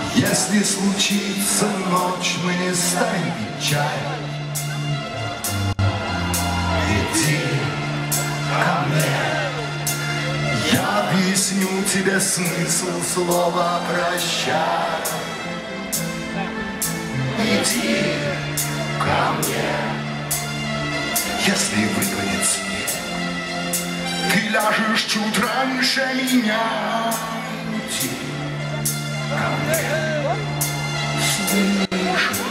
Если случится ночь, мы не станем пить чай. Иди ко мне, я объясню тебе смысл слова «прощай». Иди ко мне, если выпадет снег, ты ляжешь чуть раньше меня. Иди ко мне, слышишь?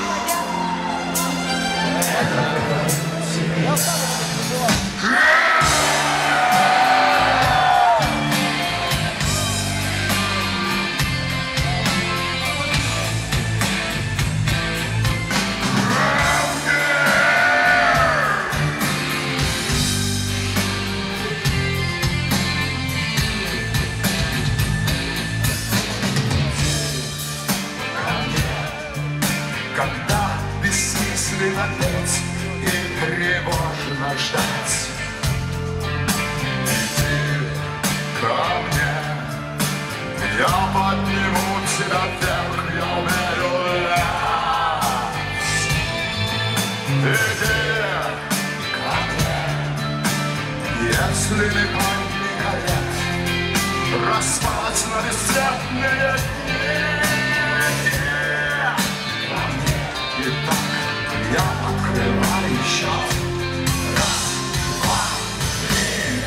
Когда бессмысленно петь и тревожно ждать, иди ко мне, я подниму тебя вверх, я умею летать. Иди ко мне, если не память горят, распалась на бесцветные дни. Я открываю счет. Раз, два, три.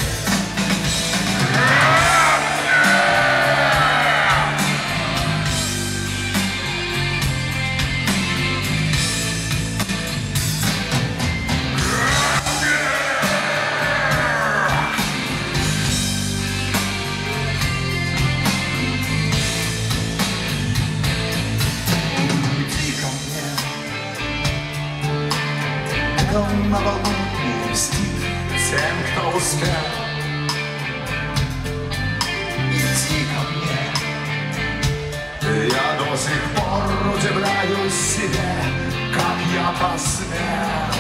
Новолуние мстит тем, кто успел. Иди ко мне, я до сих пор удивляюсь себе, как я посмел.